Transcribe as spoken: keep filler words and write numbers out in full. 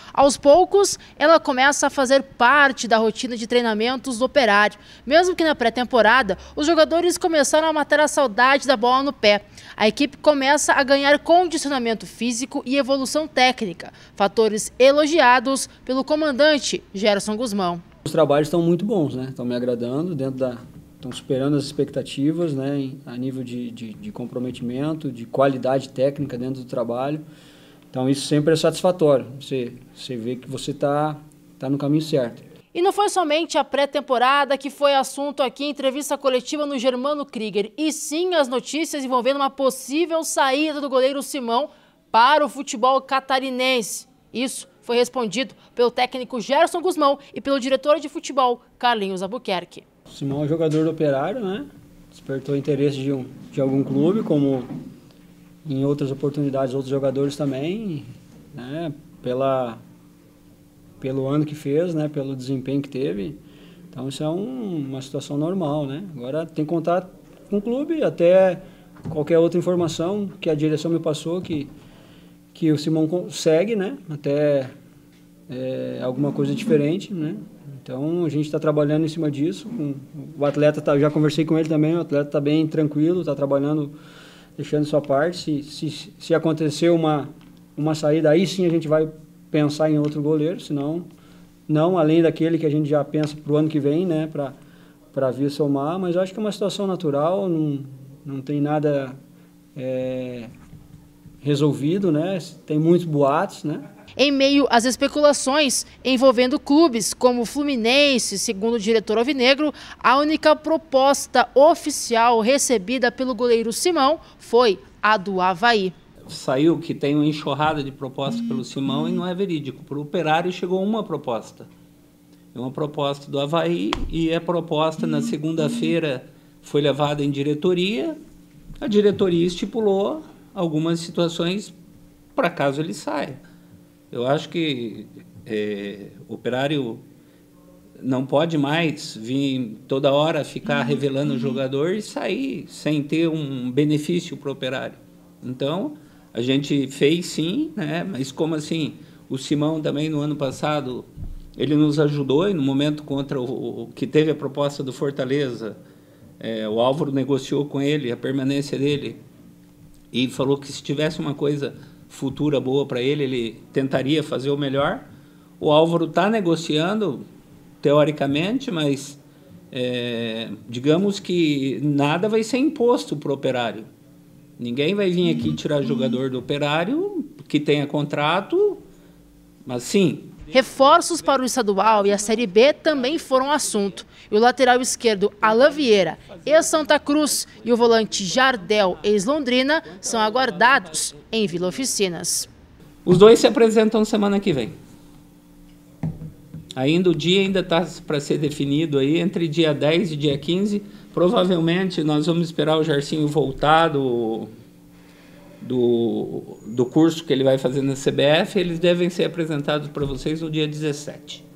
Aos poucos, ela começa a fazer parte da rotina de treinamentos do Operário. Mesmo que na pré-temporada, os jogadores começaram a matar a saudade da bola no pé. A equipe começa a ganhar condicionamento físico e evolução técnica, fatores elogiados pelo comandante Gerson Guzmão. Os trabalhos estão muito bons, né? Estão me agradando, dentro da, estão superando as expectativas, né? A nível de, de, de comprometimento, de qualidade técnica dentro do trabalho. Então isso sempre é satisfatório, você, você vê que você está tá no caminho certo. E não foi somente a pré-temporada que foi assunto aqui em entrevista coletiva no Germano Krieger, e sim as notícias envolvendo uma possível saída do goleiro Simão para o futebol catarinense. Isso foi respondido pelo técnico Gerson Guzmão e pelo diretor de futebol Carlinhos Albuquerque. O Simão é jogador do Operário, né? Despertou interesse de, um, de algum clube, como em outras oportunidades, outros jogadores também, né? Pela, pelo ano que fez, né? Pelo desempenho que teve. Então isso é um, uma situação normal, né? Agora tem que contar com o clube, até qualquer outra informação que a direção me passou, que, que o Simão segue, né? Até é, alguma coisa diferente, né? Então a gente está trabalhando em cima disso. Com, o atleta, tá, já conversei com ele também, o atleta está bem tranquilo, está trabalhando, deixando sua parte. Se, se, se acontecer uma, uma saída, aí sim a gente vai pensar em outro goleiro, senão não, além daquele que a gente já pensa para o ano que vem, né, para vir somar, mas eu acho que é uma situação natural, não, não tem nada é, resolvido, né, tem muitos boatos, né. Em meio às especulações envolvendo clubes como o Fluminense, segundo o diretor alvinegro, a única proposta oficial recebida pelo goleiro Simão foi a do Avaí. Saiu que tem uma enxurrada de proposta pelo Simão e não é verídico. Para o Operário chegou uma proposta. É uma proposta do Avaí e a proposta na segunda-feira foi levada em diretoria. A diretoria estipulou algumas situações para caso ele saia. Eu acho que é, o Operário não pode mais vir toda hora ficar revelando o jogador e sair sem ter um benefício para o Operário. Então, a gente fez sim, né? Mas como assim, o Simão também no ano passado, ele nos ajudou e no momento contra o, o que teve a proposta do Fortaleza, é, o Álvaro negociou com ele a permanência dele e falou que se tivesse uma coisa futura boa para ele, ele tentaria fazer o melhor. O Álvaro está negociando, teoricamente, mas é, digamos que nada vai ser imposto para o Operário. Ninguém vai vir aqui tirar jogador do Operário que tenha contrato, mas sim. Reforços para o estadual e a Série B também foram assunto. E o lateral esquerdo Alan Vieira, ex-Santa Cruz, e o volante Jardel, ex-Londrina, são aguardados em Vila Oficinas. Os dois se apresentam semana que vem. Ainda o dia ainda está para ser definido aí, entre dia dez e dia quinze. Provavelmente nós vamos esperar o Jarcinho voltar do, do, do curso que ele vai fazer na C B F. Eles devem ser apresentados para vocês no dia dezessete.